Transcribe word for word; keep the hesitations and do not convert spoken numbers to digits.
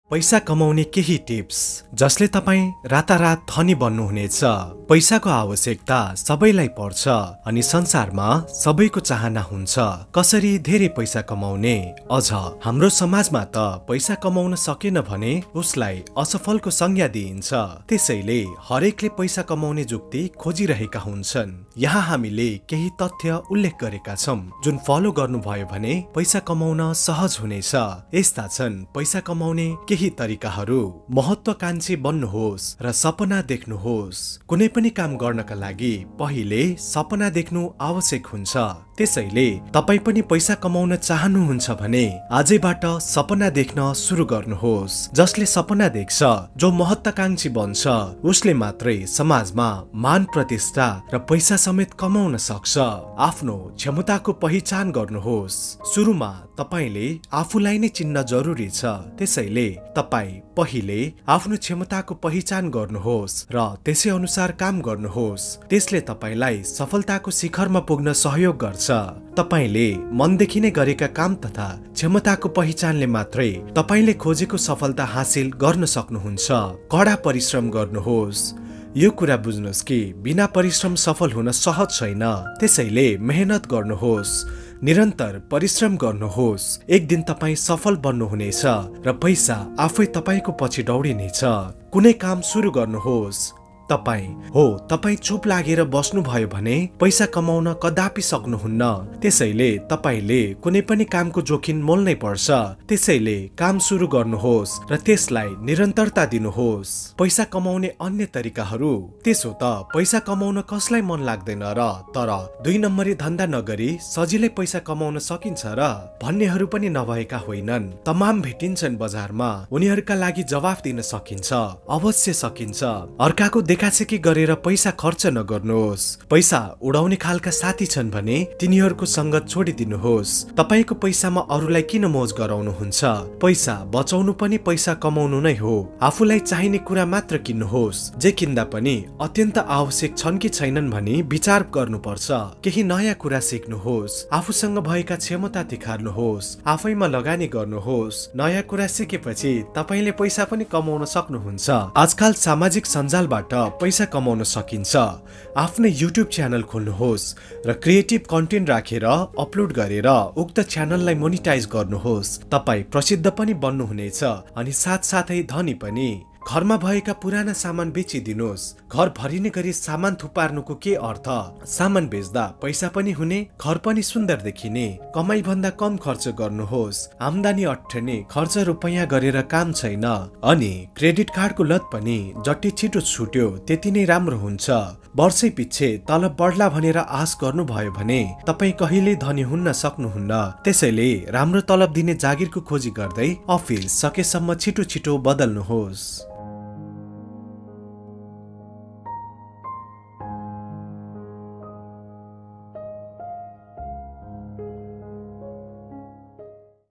पैसा कमाउने केही टिप्स जसले तपाईं रातारात धनी बन्नुहुनेछ। पैसाको आवश्यकता सबैलाई पर्छ अनि संसारमा सबैको चाहना हुन्छ कसरी धेरै पैसा कमाउने। अझ हाम्रो समाजमा त पैसा कमाउन सकेन भने उसलाई असफलको संज्ञा दिइन्छ। त्यसैले हरेकले पैसा कमाउने जुक्ति खोजिरहेका हुन्छन्। यहाँ हामीले केही तथ्य उल्लेख गरेका छौं जुन फलो गर्नुभयो भने पैसा कमाउन सहज हुनेछ। यस्ता छन् पैसा कमाउने केही तरिकाहरू। महत्वाकांक्षी बन्नुहोस् र सपना देख्नुहोस्। कुनै पनि काम गर्नका लागि पहिले सपना देख्नु आवश्यक हुन्छ। त्यसैले तपाई पनि पैसा कमाउन चाहनुहुन्छ भने आजैबाट सपना देख्न सुरु गर्नुहोस्। जसले सपना देख्छ, जो महत्वाकांक्षी बन्छ, उसले मात्रै समाजमा मान प्रतिष्ठा र पैसा समेत कमाउन सक्छ। आफ्नो क्षमताको पहिचान गर्नुहोस्। सुरुमा तपाईले आफूलाई नै चिन्न जरुरी छ। त्यसैले तपाई पहिले आफ्नो क्षमताको पहिचान गर्नुहोस् र त्यसै अनुसार काम गर्नुहोस्। त्यसले तपाईलाई सफलताको शिखरमा पुग्न सहयोग गर्छ। तपाईले मनदेखि नै गरेका काम तथा क्षमताको पहिचानले मात्रै तपाईले खोजेको सफलता हासिल गर्न सक्नुहुन्छ। कडा परिश्रम गर्नुहोस्। यो कुरा बुझ्नुहोस् कि बिना परिश्रम सफल हुन सहज छैन। त्यसैले मेहनत गर्नुहोस्, निरन्तर परिश्रम गर्नुहोस्। एक दिन तपाई सफल बन्नुहुनेछ र पैसा आफै तपाईको पछि दौडिनेछ। कुनै काम सुरु गर्नुहोस्। तपाई हो तपाई चुप लागेर बस्नु भयो भने पैसा कमाउन कदापि सक्नुहुन्न। त्यसैले तपाईले कुनै पनि कामको जोखिम मोल्नै पर्छ। त्यसैले काम सुरु गर्नुहोस् र त्यसलाई निरन्तरता दिनुहोस्। पैसा कमाउने अन्य तरिकाहरू। त्यसो त पैसा कमाउन कसलाई मन लाग्दैन र, तर दुई नम्बरी धन्दा नगरी सजिलै पैसा कमाउन सकिन्छ र भन्नेहरू पनि नभएका होइनन्। तमाम भेटिन्छन् बजारमा। उनीहरूका लागि जवाफ दिन सकिन्छ, अवश्य सकिन्छ। अर्काको देखासेकी गरेर पैसा खर्च नगर्नुहोस्। पैसा उडाउने खालका साथी छन् भने तिनीहरूको संगत छोडिदिनुहोस्। तपाईको पैसामा अरूलाई किन मोज गराउनुहुन्छ? पैसा बचाउनु पनि पैसा कमाउनु नै हो। आफूलाई चाहिने कुरा मात्र किन्नुहोस्। जे किन्दा पनि अत्यन्त आवश्यक छन् कि छैनन् भनी विचार गर्नुपर्छ। केही नयाँ कुरा सिक्नुहोस्। आफूसँग भएका क्षमता तिखार्नुहोस्। आफैमा लगानी गर्नुहोस्। नयाँ कुरा सिकेपछि तपाईले पैसा पनि कमाउन सक्नुहुन्छ। आजकल सामाजिक सञ्जालबाट पैसा कमाउन सकिन्छ। आफ्नै युट्युब च्यानल खोल्नुहोस् र क्रिएटिभ कन्टेन्ट राखेर अपलोड गरेर उक्त च्यानललाई मोनिटाइज गर्नुहोस्। तपाई प्रसिद्ध पनि बन्नुहुनेछ अनि साथसाथै धनी पनि। घरमा भएका पुराना सामान बेचिदिनुहोस्। घर भरिने गरी सामान थुपार्नुको के अर्थ? सामान बेच्दा पैसा पनि हुने, घर पनि सुन्दर देखिने। कमाई भन्दा कम खर्च गर्नुहोस्। आम्दानी अट्ठने, खर्च रुपैयाँ गरेर काम छैन। अनि क्रेडिट कार्डको लत पनि जति छिटो छुट्यो त्यति नै राम्रो हुन्छ। वर्षै पछि तलब बढ्ला भनेर आश गर्नुभयो भने तपाई कहिल्यै धनी हुन्न सक्नुहुन्न। त्यसैले राम्रो तलब दिने जागिरको खोजी गर्दै अफिस सकेसम्म छिटो छिटो बदल्नुहोस्।